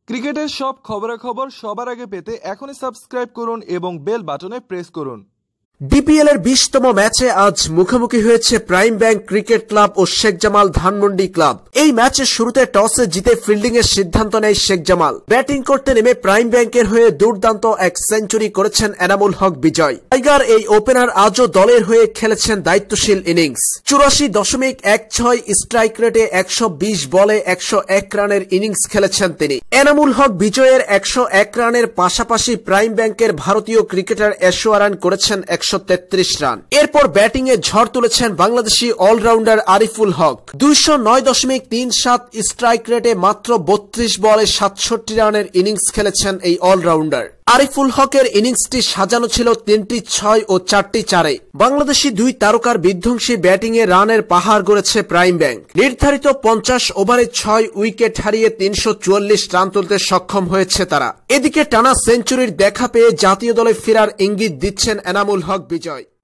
ক্রিকেটের সব খবরাখবর সবার আগে পেতে এখনই সাবস্ক্রাইব করুন এবং বেল বাটনে প্রেস করুন। বিপিএল এর 20তম ম্যাচে আজ মুখোমুখি হয়েছে প্রাইম ব্যাংক ক্রিকেট ক্লাব ও শেখ জামাল ধানমন্ডি ক্লাব। এই ম্যাচের শুরুতে টসে জিতে ফিল্ডিং এর সিদ্ধান্ত নেয় শেখ জামাল। ব্যাটিং করতে নেমে প্রাইম ব্যাংকের হয়ে দুর্দান্ত এক সেঞ্চুরি করেছেন এনামুল হক বিজয়। টাইগার এই ওপেনার আজও দলের হয়ে খেলেছেন দায়িত্বশীল ইনিংস। 84.16 স্ট্রাইক রেটে 120 বলে 101 রানের ইনিংস খেলেছেন তিনি। এনামুল হক বিজয়ের 101 রানের পাশাপাশি প্রাইম ব্যাংকের ভারতীয় ক্রিকেটার এশোয়ারান করেছেন 133 রান। এরপর ব্যাটিং এ ঝড় তুলেছেন বাংলাদেশি অলরাউন্ডার আরিফুল হক। 209.37 স্ট্রাইক রেটে মাত্র 32 বলে 67 রানের ইনিংস খেলেছেন এই অলরাউন্ডার। আরিফুল হকের ইনিংসটি সাজানো ছিল 3টি 6 ও 4টি 4-এ। বাংলাদেশি দুই তারকার বিধ্বংসী ব্যাটিং এ রানের পাহাড় গড়েছে প্রাইম ব্যাংক। নির্ধারিত 50 ওভারে 6 উইকেট হারিয়ে 344 রান তুলতে সক্ষম হয়েছে তারা। এদিকে টানা সেঞ্চুরির দেখা পেয়ে জাতীয় দলে ফেরার ইঙ্গিত দিচ্ছেন এনামুল হক বিজয়।